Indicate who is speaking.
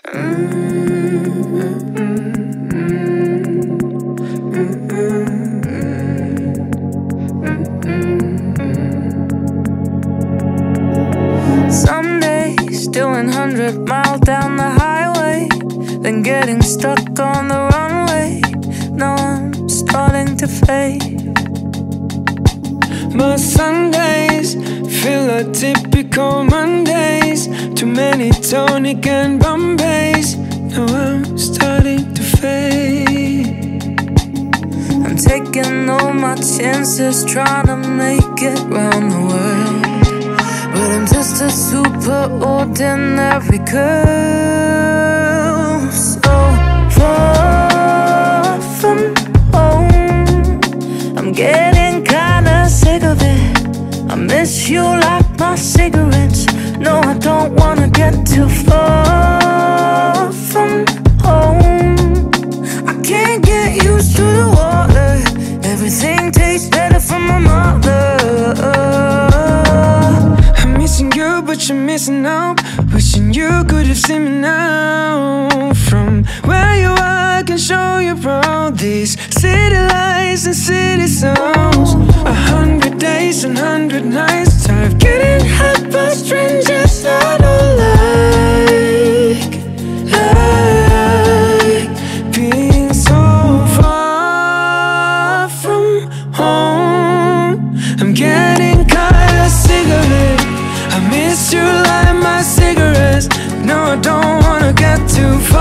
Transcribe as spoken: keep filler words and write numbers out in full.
Speaker 1: Some days doing hundred miles down the highway, then getting stuck on the runway. Now I'm starting to fade.
Speaker 2: My Sundays feel like typical Mondays. Too many tonic and Bombays. Now I'm starting to fade.
Speaker 1: I'm taking all my chances, trying to make it round the world, but I'm just a super ordinary girl. So far from home, I'm getting kinda sick of it. I miss you like my cigarettes. No, I don't wanna get too far from home. I can't get used to the water. Everything tastes better from my mother.
Speaker 2: I'm missing you, but you're missing out. Wishing you could have seen me now. From where you are, I can show you around these city lights and city sounds. A hundred days and hundred nights, tired of getting hurt by strangers I don't like. Like being so far from home. I'm getting kinda sick of it. I miss you like my cigarettes. No, I don't wanna get too far